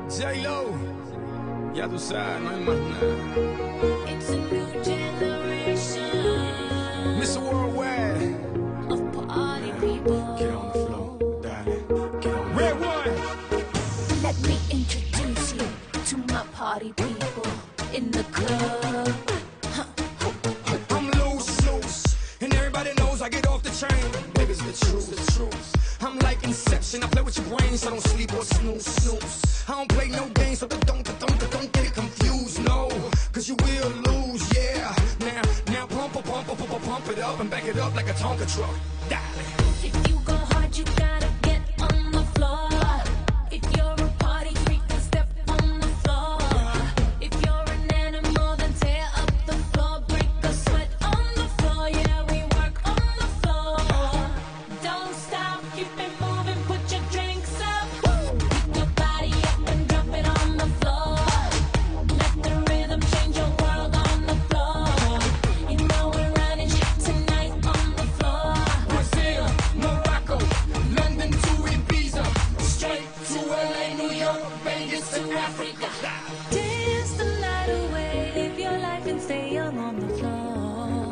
J-Lo, ya tú sabes, no hay más nada. It's a new generation Mr. Worldwide, of party people. get on the floor, darling, get on the floor. Red one. Let me introduce you to my party people in the club. I'm loose, and everybody knows I get off the train. Baby's the truth. I'm like Inception, I play with your brain, so don't sleep or snooze. I don't play no games, so don't get it confused, no, cause you will lose, yeah. Now pump it up and back it up like a Tonka truck, darling. If you go hard, you gotta get on the floor. If you're a party freak, then step on the floor. If you're an animal, then tear up the floor. Break a sweat on the floor, yeah, we work on the floor. Don't stop, keep it moving, put your drinks up. Pick your body up and drop it on the floor. Let the rhythm change your world on the floor. You know we're running shit tonight on the floor. Brazil, Morocco, London to Ibiza, straight to LA, New York, Vegas to Africa. Dance the night away, live your life and stay young on the floor.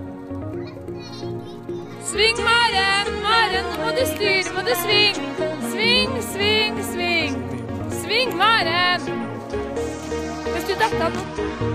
Sving, Maren! Maren, nå må du styre, nå må du sving! Sving! Sving, Maren! Hvis du detter nå.